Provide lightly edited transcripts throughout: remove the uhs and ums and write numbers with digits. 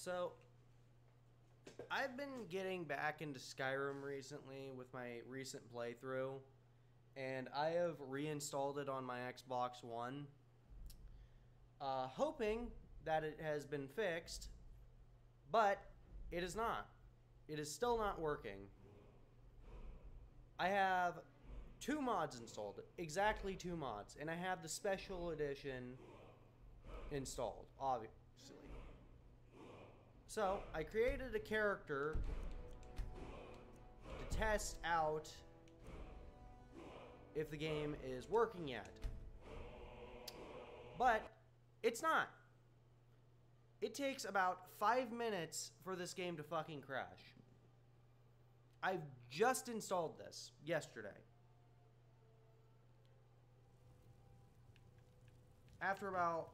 So, I've been getting back into Skyrim recently with my recent playthrough, and I have reinstalled it on my Xbox One, hoping that it has been fixed, but it is not. It is still not working. I have two mods installed, exactly two mods, and I have the special edition installed, obviously. So, I created a character to test out if the game is working yet. But it's not. It takes about 5 minutes for this game to fucking crash. I've just installed this yesterday. After about...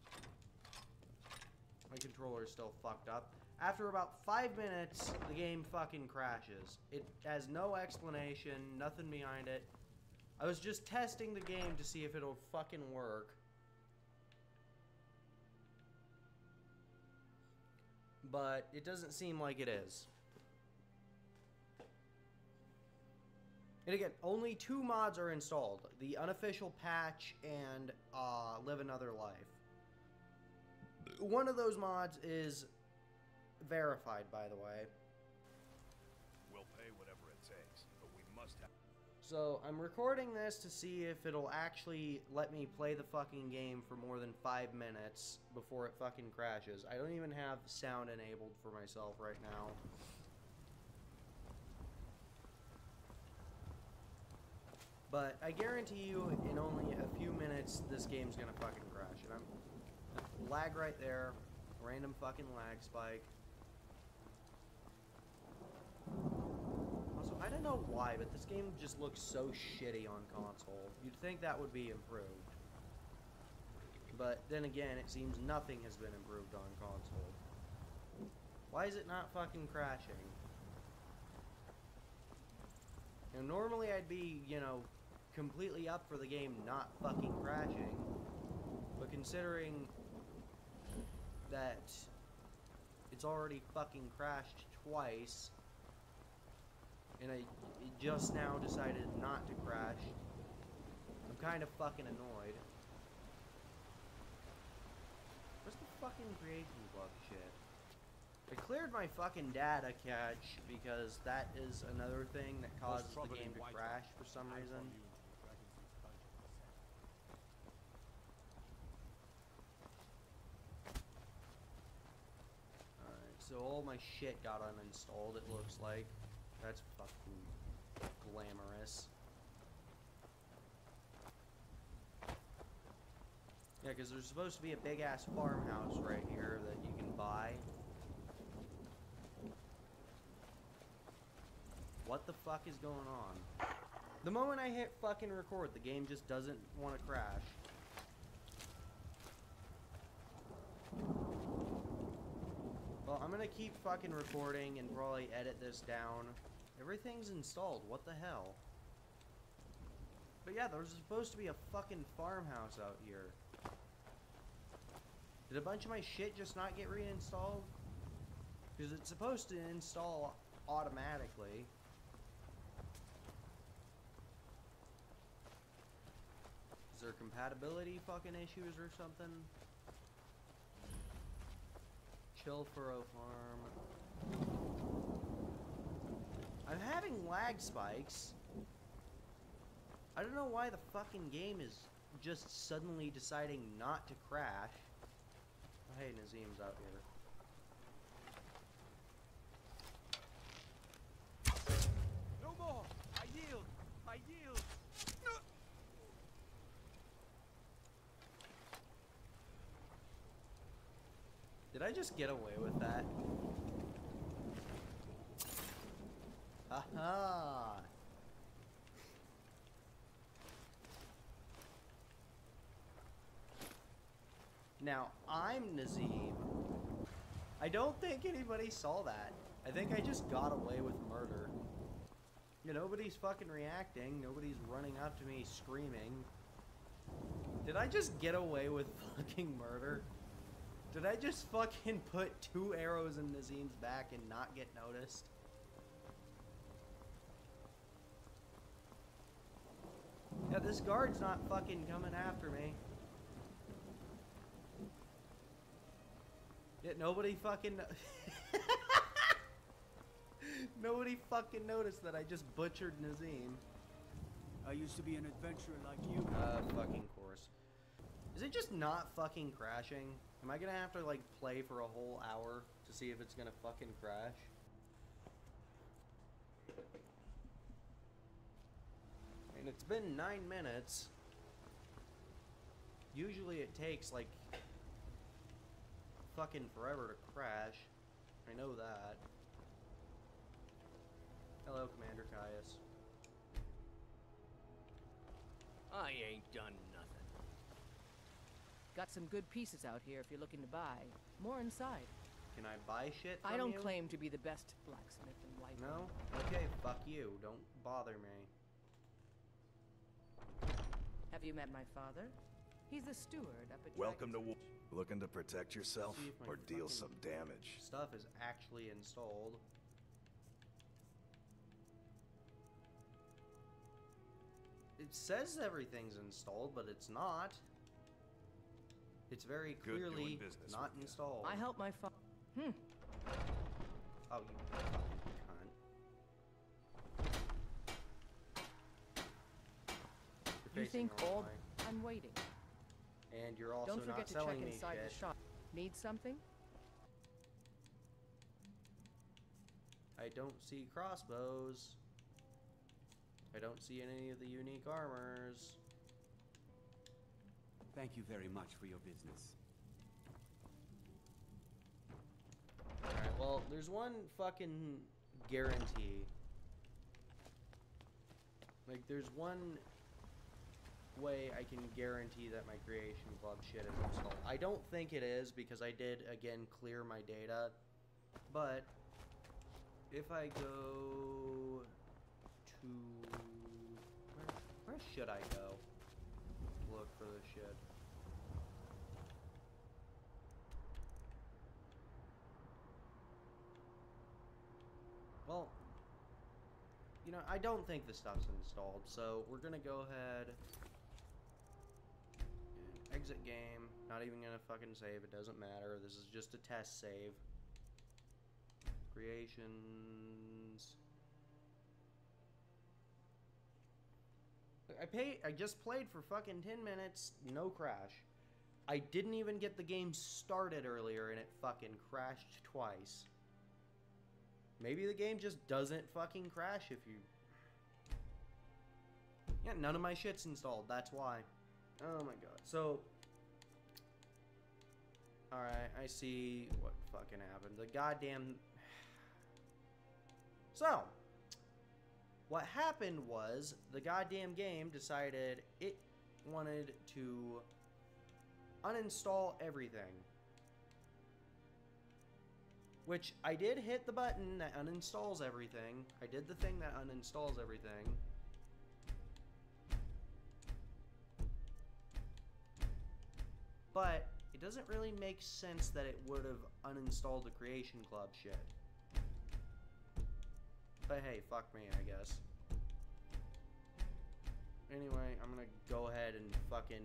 My controller is still fucked up. After about 5 minutes, the game fucking crashes. It has no explanation, nothing behind it. I was just testing the game to see if it'll fucking work. But it doesn't seem like it is. And again, only two mods are installed. The unofficial patch and Live Another Life. One of those mods is verified, by the way. We'll pay whatever it takes, but we must have... So, I'm recording this to see if it'll actually let me play the fucking game for more than 5 minutes before it fucking crashes. I don't even have sound enabled for myself right now. But I guarantee you, in only a few minutes, this game's gonna fucking crash. And lag right there. Random fucking lag spike. Also, I don't know why, but this game just looks so shitty on console. You'd think that would be improved. But then again, it seems nothing has been improved on console. Why is it not fucking crashing? You know, normally I'd be, you know, completely up for the game not fucking crashing. But considering that it's already fucking crashed twice, and it just now decided not to crash, I'm kind of fucking annoyed. Where's the fucking creation bug shit? I cleared my fucking data cache because that is another thing that causes the game to crash for some reason. So all my shit got uninstalled, it looks like. That's fucking glamorous. Yeah, because there's supposed to be a big-ass farmhouse right here that you can buy. What the fuck is going on? The moment I hit fucking record, the game just doesn't want to crash. Well, I'm gonna keep fucking recording and probably edit this down. Everything's installed, what the hell? But yeah, there's supposed to be a fucking farmhouse out here. Did a bunch of my shit just not get reinstalled? Because it's supposed to install automatically. Is there compatibility fucking issues or something? Chill Furrow Farm. I'm having lag spikes. I don't know why the fucking game is just suddenly deciding not to crash. Oh, hey, Nazim's out here. No more! I yield! I yield! Did I just get away with that? Aha! Now, I'm Nazim. I don't think anybody saw that. I think I just got away with murder. Yeah, nobody's fucking reacting. Nobody's running up to me screaming. Did I just get away with fucking murder? Did I just fucking put 2 arrows in Nazim's back and not get noticed? Yeah, this guard's not fucking coming after me. Yeah, nobody fucking... Nobody fucking noticed that I just butchered Nazim. I used to be an adventurer like you. Fucking course. Is it just not fucking crashing? Am I gonna have to, like, play for a whole hour to see if it's gonna fucking crash? And it's been 9 minutes. Usually it takes, like, fucking forever to crash. I know that. Hello, Commander Caius. I ain't done nothing. Got some good pieces out here if you're looking to buy. More inside. Can I buy shit from I don't you? claim to be the best blacksmith in White. No? Okay, fuck you. Don't bother me. Have you met my father? He's the steward up at Welcome to Dragon's war. Reach. Looking to protect yourself See if my or deal fucking some damage? Stuff is actually installed. It says everything's installed, but it's not. It's very Good doing clearly business not with ya. installed. I help my father. Oh, you fucking cunt. You're You facing think the wrong all... way. I'm waiting. And you're also Don't forget not to check selling me inside shit. the shop. Need something? I don't see crossbows. I don't see any of the unique armors. Thank you very much for your business. Alright, well, there's one fucking guarantee. Like, there's one way I can guarantee that my Creation Club shit is installed. I don't think it is, because I did, again, clear my data. But, if I go to... Where should I go to look for this shit? Well, you know, I don't think this stuff's installed, so we're gonna go ahead and exit game. Not even gonna fucking save, it doesn't matter. This is just a test save. Creations. I just played for fucking 10 minutes, no crash. I didn't even get the game started earlier and it fucking crashed twice. Maybe the game just doesn't fucking crash if you... Yeah, none of my shit's installed, that's why. Oh my god. So... Alright, I see what fucking happened. The goddamn... So... What happened was, the goddamn game decided it wanted to uninstall everything. Which, I did hit the button that uninstalls everything. I did the thing that uninstalls everything. But, it doesn't really make sense that it would have uninstalled the Creation Club shit. But hey, fuck me, I guess. Anyway, I'm gonna go ahead and fucking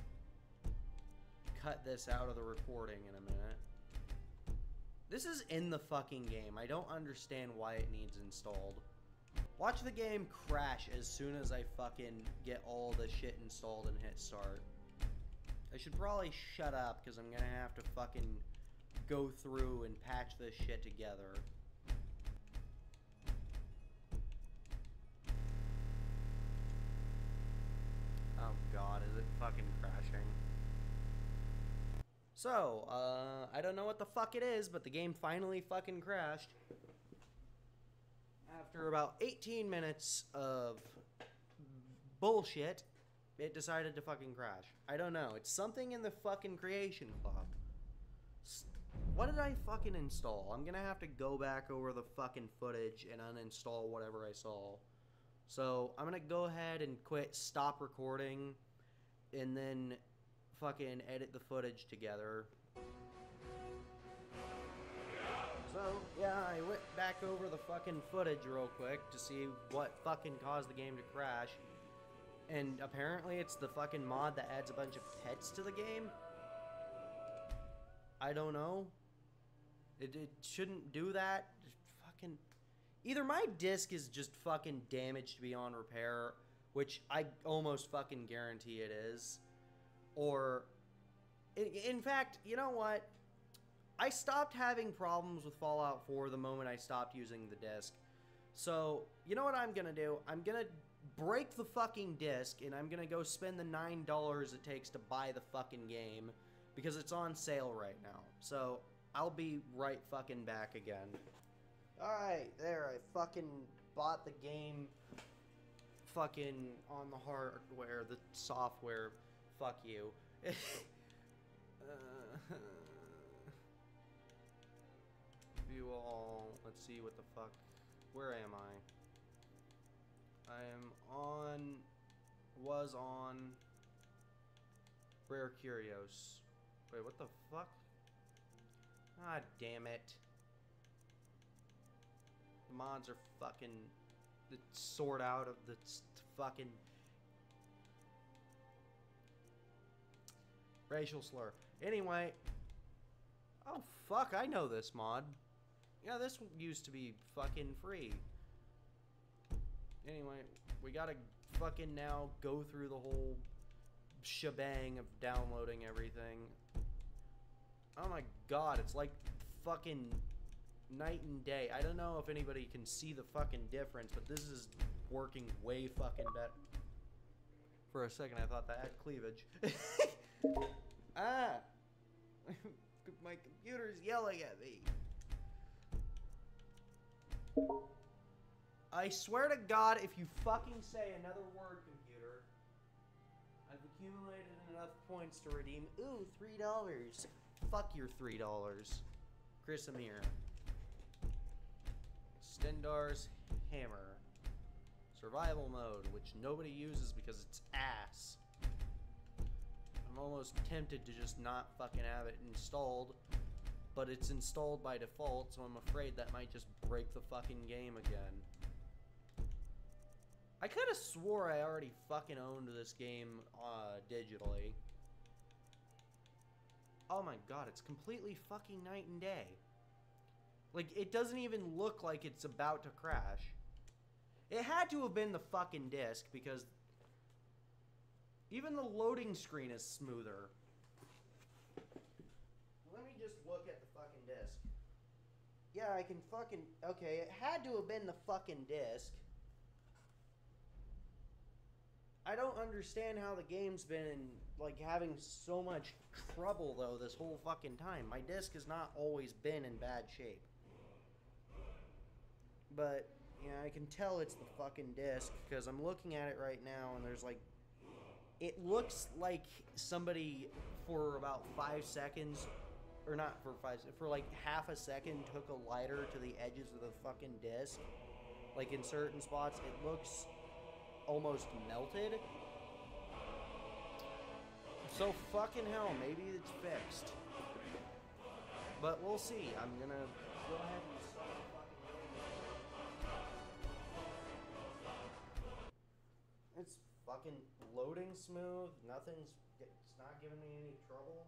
cut this out of the recording in a minute. This is in the fucking game. I don't understand why it needs installed. Watch the game crash as soon as I fucking get all the shit installed and hit start. I should probably shut up because I'm gonna have to fucking go through and patch this shit together. Oh god, is it fucking crashing? So, I don't know what the fuck it is, but the game finally fucking crashed. After about 18 minutes of bullshit, it decided to fucking crash. I don't know. It's something in the fucking Creation Club. What did I fucking install? I'm gonna have to go back over the fucking footage and uninstall whatever I saw. So, I'm gonna go ahead and stop recording, and then fucking edit the footage together. back over the fucking footage real quick to see what fucking caused the game to crash. And apparently it's the fucking mod that adds a bunch of pets to the game. I don't know. It shouldn't do that. Just fucking... Either my disc is just fucking damaged beyond repair, which I almost fucking guarantee it is. Or... In fact, you know what? I stopped having problems with Fallout 4 the moment I stopped using the disc. So, you know what I'm gonna do? I'm gonna break the fucking disc, and I'm gonna go spend the $9 it takes to buy the fucking game, because it's on sale right now. So, I'll be right fucking back again. Alright, there, I fucking bought the game fucking on the hardware, the software, fuck you. View all, let's see what the fuck, where am I am was on Rare Curios. Wait, what the fuck? Ah, damn it. The mods are fucking, sort out of the fucking racial slur. Anyway, oh fuck, I know this mod. Yeah, this used to be fucking free. Anyway, we gotta fucking now go through the whole shebang of downloading everything. Oh my god, it's like fucking night and day. I don't know if anybody can see the fucking difference, but this is working way fucking better. For a second, I thought that had cleavage. Ah! My computer's yelling at me. I swear to God, if you fucking say another word, computer, I've accumulated enough points to redeem. Ooh, $3. Fuck your $3. Chris Amir. Stendar's Hammer. Survival mode, which nobody uses because it's ass. I'm almost tempted to just not fucking have it installed, but it's installed by default, so I'm afraid that might just break the fucking game again. I could have swore I already fucking owned this game digitally. Oh my god, it's completely fucking night and day. Like, it doesn't even look like it's about to crash. It had to have been the fucking disc, because even the loading screen is smoother. Let me just look at the fucking disc. Yeah, I can fucking... Okay, it had to have been the fucking disc. I don't understand how the game's been, like, having so much trouble, though, this whole fucking time. My disc has not always been in bad shape. But, yeah, I can tell it's the fucking disc, because I'm looking at it right now, and there's, like... It looks like somebody, for about 5 seconds, or not for 5 seconds, for, like, half a second, took a lighter to the edges of the fucking disc. Like, in certain spots, it looks almost melted. So fucking hell, maybe it's fixed. But we'll see. I'm gonna go ahead and start the fucking game. It's fucking loading smooth. It's not giving me any trouble.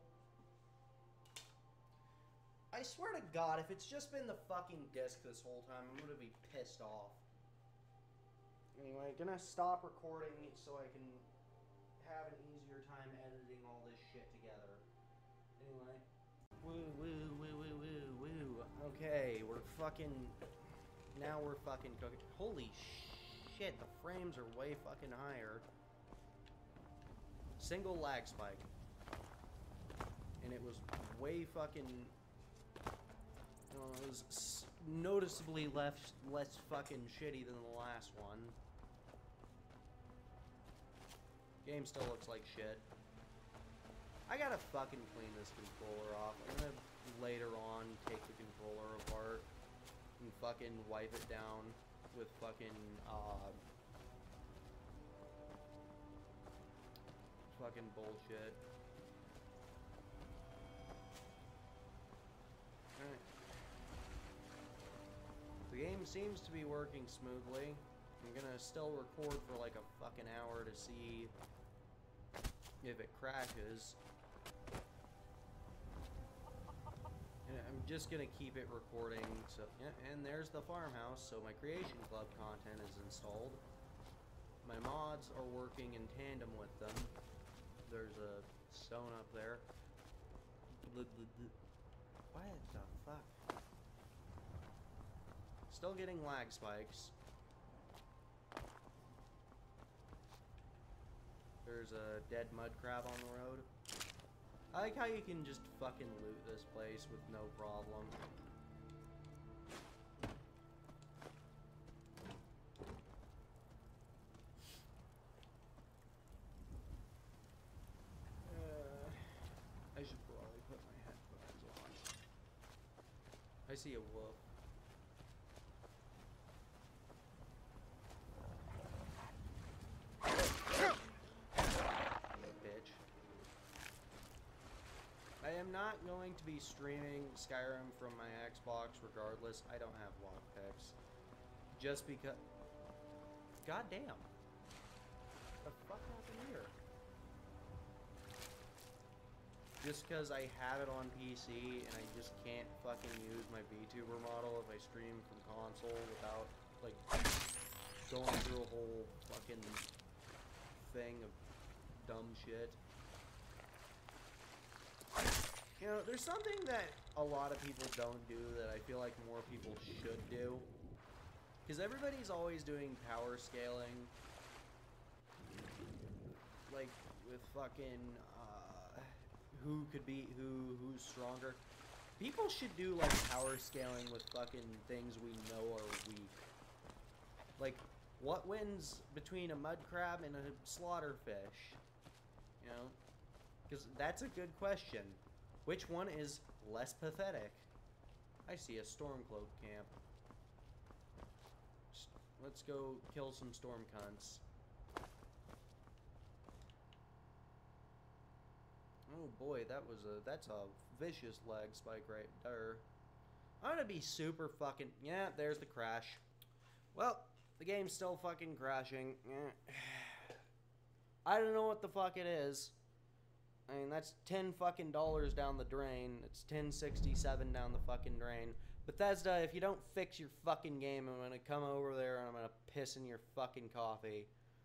I swear to God, if it's just been the fucking disc this whole time, I'm gonna be pissed off. Anyway, gonna stop recording so I can have an easier time editing all this shit together. Anyway. Woo, woo, woo, woo, woo, woo. Okay, we're fucking... Now we're fucking cooking. Holy shit, the frames are way fucking higher. Single lag spike. And it was way fucking... it was noticeably less fucking shitty than the last one. Game still looks like shit. I gotta fucking clean this controller off. I'm gonna later on take the controller apart and fucking wipe it down with fucking fucking bullshit. Alright. seems to be working smoothly. I'm gonna still record for like a fucking hour to see if it crashes. And I'm just gonna keep it recording. So yeah, and there's the farmhouse. So my Creation Club content is installed. My mods are working in tandem with them. There's a stone up there. What the fuck? Still getting lag spikes. There's a dead mud crab on the road. I like how you can just fucking loot this place with no problem. I should probably put my headphones on. I see a wolf. Bitch. I am not going to be streaming Skyrim from my Xbox regardless. I don't have lockpicks. Just because... Goddamn. What the fuck happened here? Just because I have it on PC and I just can't fucking use my VTuber model if I stream from console without, like, going through a whole fucking thing of dumb shit. You know, there's something that a lot of people don't do that I feel like more people should do. Because everybody's always doing power scaling. Like, with fucking, who could be, who's stronger. People should do, like, power scaling with fucking things we know are weak. Like, what wins between a mud crab and a slaughterfish? You know? Because that's a good question. Which one is less pathetic? I see a Stormcloak camp. Let's go kill some storm cunts. Oh boy, that's a vicious lag spike right there. I'm gonna be super fucking... Yeah, there's the crash. Well, the game's still fucking crashing. I don't know what the fuck it is. I mean, that's $10 fucking down the drain. It's $10.67 down the fucking drain. Bethesda, if you don't fix your fucking game, I'm gonna come over there and I'm gonna piss in your fucking coffee.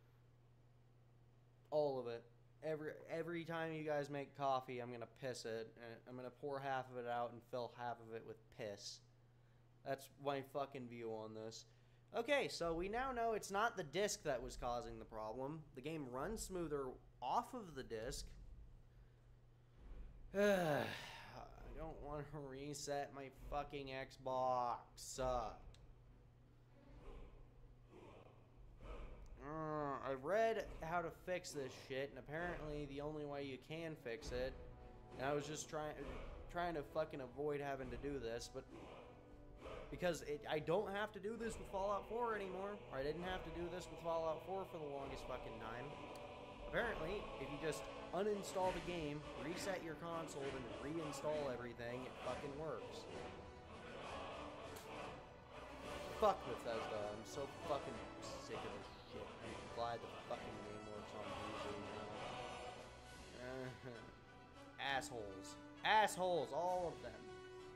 All of it. Every time you guys make coffee, I'm gonna piss it. And I'm gonna pour half of it out and fill half of it with piss. That's my fucking view on this. Okay, so we now know it's not the disc that was causing the problem. The game runs smoother off of the disc. I don't want to reset my fucking Xbox. I've read how to fix this shit, and apparently the only way you can fix it, and I was just trying to fucking avoid having to do this, but because I don't have to do this with Fallout 4 anymore, or I didn't have to do this with Fallout 4 for the longest fucking time. Apparently, if you just uninstall the game, reset your console, and reinstall everything, it fucking works. Fuck Bethesda, I'm so fucking sick of this shit. I'm glad the fucking game works on PC now. Assholes. Assholes, all of them.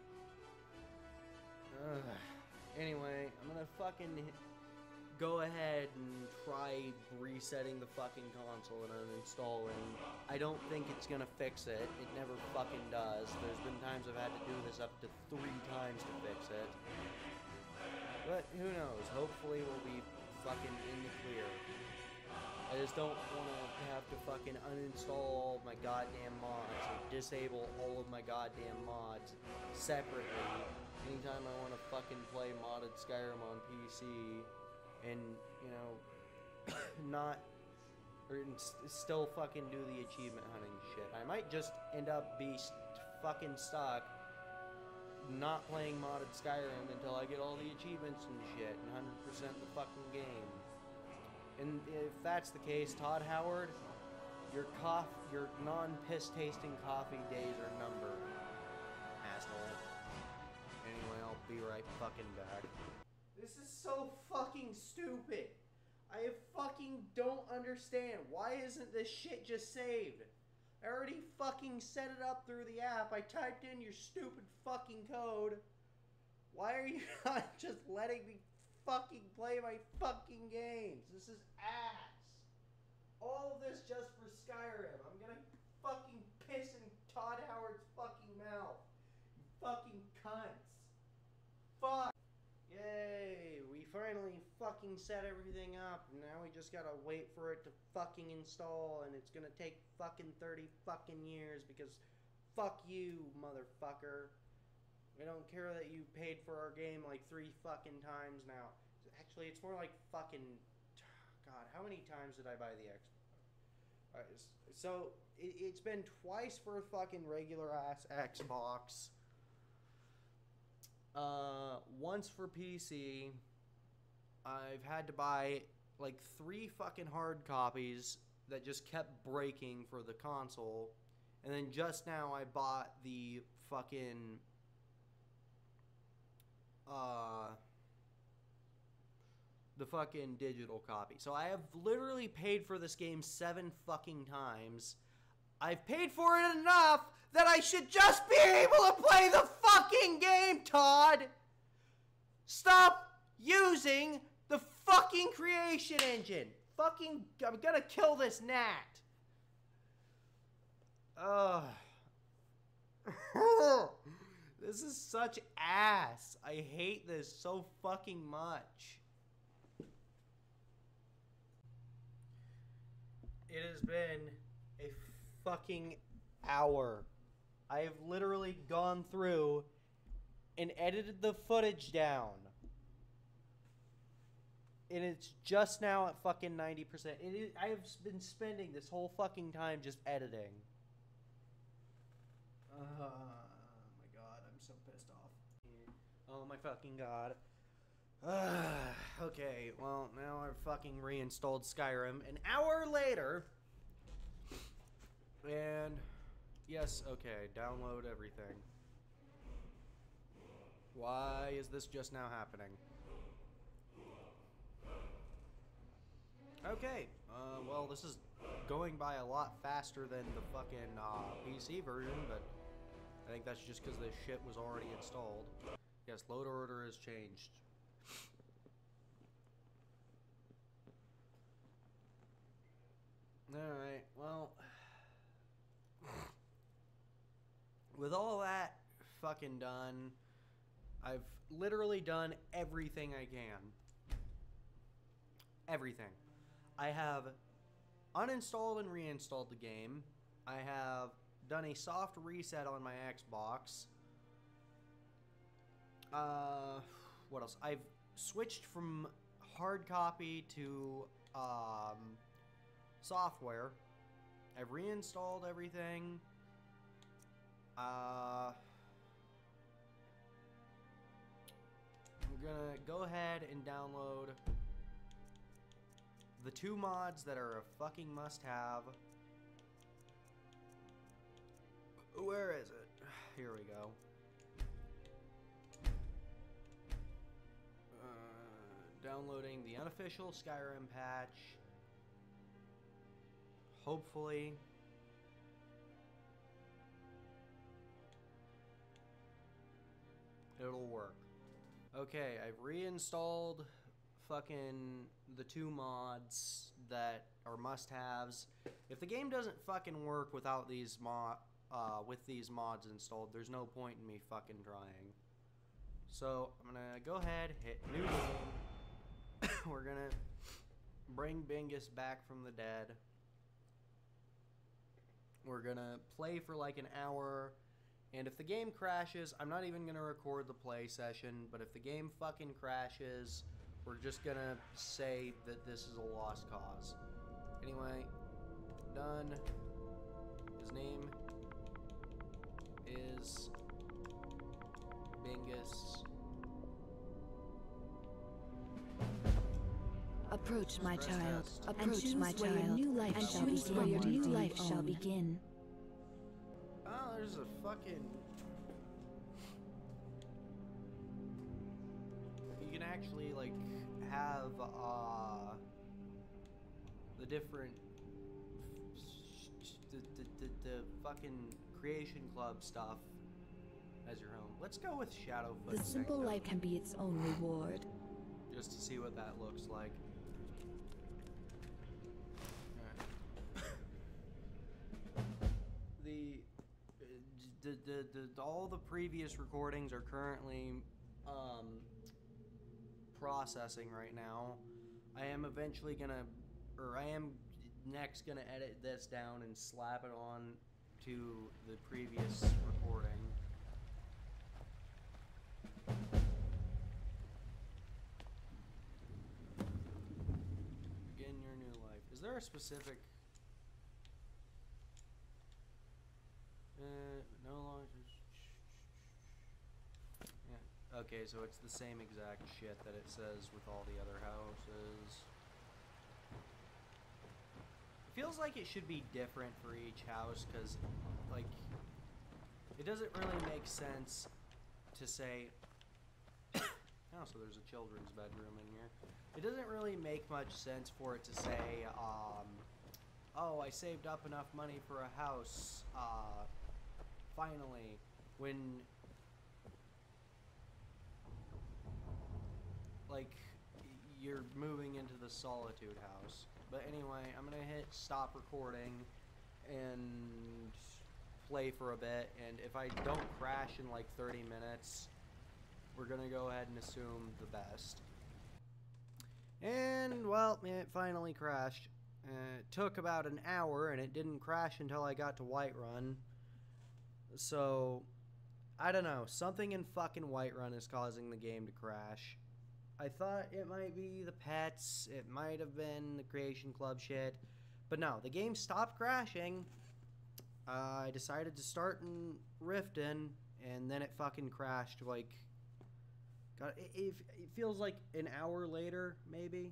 Anyway, I'm gonna fucking go ahead and try resetting the fucking console and uninstalling. I don't think it's gonna fix it. It never fucking does. There's been times I've had to do this up to 3 times to fix it. But who knows? Hopefully we'll be fucking in the clear. I just don't want to have to fucking uninstall all of my goddamn mods or disable all of my goddamn mods separately anytime I want to fucking play modded Skyrim on PC and, you know, still fucking do the achievement hunting shit. I might just end up fucking stuck not playing modded Skyrim until I get all the achievements and shit and 100% the fucking game. And if that's the case, Todd Howard, your non-piss tasting coffee days are numbered, asshole. Anyway, I'll be right fucking back. This is so fucking stupid. I fucking don't understand. Why isn't this shit just saved? I already fucking set it up through the app. I typed in your stupid fucking code. Why are you not just letting me fucking play my fucking games? This is ass. All of this just for Skyrim. I'm gonna fucking piss in Todd Howard's fucking mouth. You fucking cunts. Fuck. Yay. We finally fucking set everything up. Now we just gotta wait for it to fucking install, and it's gonna take fucking 30 fucking years because fuck you, motherfucker. We don't care that you paid for our game like 3 fucking times now. Actually, it's more like fucking... God, how many times did I buy the Xbox? Alright, so, it's been twice for a fucking regular-ass Xbox. Once for PC. I've had to buy like 3 fucking hard copies that just kept breaking for the console. And then just now I bought the fucking... the fucking digital copy. So I have literally paid for this game 7 fucking times. I've paid for it enough that I should just be able to play the fucking game, Todd! Stop using the fucking creation engine! Fucking, I'm gonna kill this gnat! Ugh. This is such ass. I hate this so fucking much. It has been a fucking hour. I have literally gone through and edited the footage down. And it's just now at fucking 90%. I have been spending this whole fucking time just editing. Oh my god, I'm so pissed off. Oh my fucking god. Okay, well, now I've fucking reinstalled Skyrim an hour later. And, yes, okay, download everything. Why is this just now happening? Okay, well, this is going by a lot faster than the fucking PC version, but I think that's just because this shit was already installed. Yes, load order has changed. Alright, well, with all that fucking done, I've literally done everything I can. Everything. I have uninstalled and reinstalled the game. I have done a soft reset on my Xbox. What else? I've switched from hard copy to software. I've reinstalled everything. I'm gonna go ahead and download the 2 mods that are a fucking must-have. Where is it? Here we go. Downloading the unofficial Skyrim patch. Hopefully. It'll work. Okay, I've reinstalled fucking the 2 mods that are must-haves. If the game doesn't fucking work without these with these mods installed, there's no point in me fucking trying. So I'm gonna go ahead, hit new game. We're gonna bring Bingus back from the dead. We're gonna play for like an hour. And if the game crashes, I'm not even gonna record the play session, but if the game fucking crashes, we're just gonna say that this is a lost cause. Anyway, done. His name is Bingus. Approach, my child. Stressed. Approach, my child. And choose where your new life shall begin. Oh, there's a fucking... You can actually like have the different the fucking Creation Club stuff as your home. Let's go with Shadowfoot. The simple life can be its own reward. Just to see what that looks like. All the previous recordings are currently processing right now. I am eventually gonna, or I am next gonna edit this down and slap it on to the previous recording. Begin your new life. Is there a specific? No longer. Yeah. Okay, so it's the same exact shit that it says with all the other houses. It feels like it should be different for each house, because, like, it doesn't really make sense to say. Oh, so there's a children's bedroom in here. It doesn't really make much sense for it to say, oh, I saved up enough money for a house, finally, when, like, you're moving into the Solitude house. But anyway, I'm gonna hit stop recording and play for a bit, and if I don't crash in like 30 minutes, we're gonna go ahead and assume the best. And, well, it finally crashed. It took about an hour, and it didn't crash until I got to Whiterun. So, I don't know. Something in fucking Whiterun is causing the game to crash. I thought it might be the pets. It might have been the Creation Club shit. But no, the game stopped crashing. I decided to start in Riften, and then it fucking crashed, like... God, it feels like an hour later, maybe.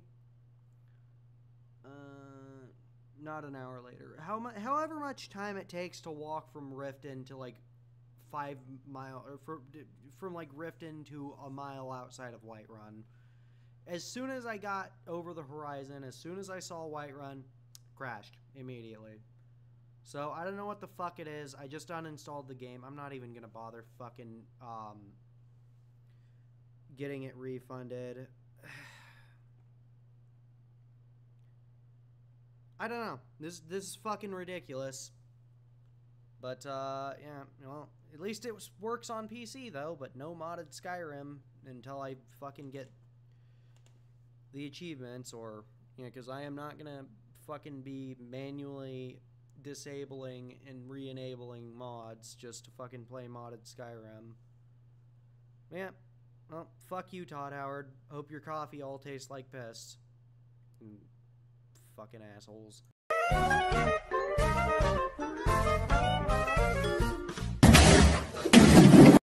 Not an hour later. However much time it takes to walk from Riften to like 5 mile, or from like Riften to a mile outside of Whiterun. As soon as I got over the horizon, as soon as I saw Whiterun, crashed immediately. So I don't know what the fuck it is. I just uninstalled the game. I'm not even gonna bother fucking getting it refunded. I don't know. This is fucking ridiculous. But yeah, well, at least it works on PC though. But no modded Skyrim until I fucking get the achievements, or because I am not gonna fucking be manually disabling and re-enabling mods just to fucking play modded Skyrim. Yeah. Well, fuck you, Todd Howard. Hope your coffee all tastes like piss. Fucking assholes.